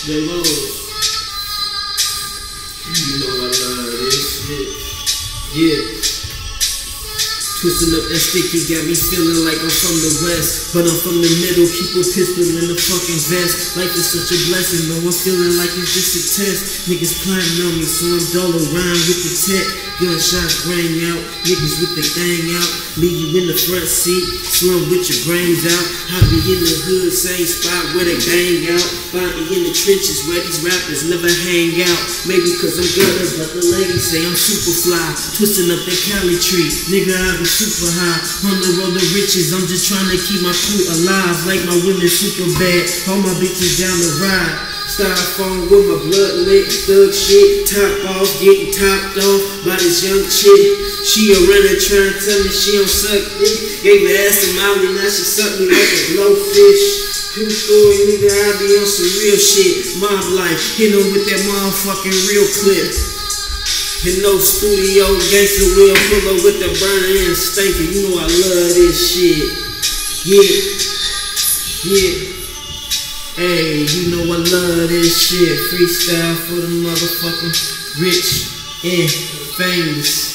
The Lord. You know I love this shit. Yeah. Twisting up that sticky got me feeling like I'm from the west, but I'm from the middle, keep a pistol in the fucking vest. Life is such a blessing, though I'm feeling like it's just a test. Niggas plotting on me, so I'm dull around with the tech. Gunshots bring out, niggas with the gang out. Leave you in the front seat, slum with your brains out. I be in the hood, same spot where the gang out. Find me in the trenches where these rappers never hang out. Maybe cause I'm gutter, but the ladies say I'm super fly. Twisting up that Cali tree, nigga I be super high. On the road to riches, I'm just trying to keep my crew alive. Like my women super bad, all my bitches down the ride. Styrofoam with my blood lit, thug shit. Top off, getting topped off by this young chick. She a runner trying to tell me she don't suck dick. Gave her ass to Molly, now she suck me like a blowfish. True story, nigga, I be on some real shit. Mob life, hit him with that motherfucking real clip. And no studio gangster will pull up with the burner and stanky. You know I love this shit. Yeah, yeah. Hey, you know I love this shit. Freestyle for the motherfucking rich and famous.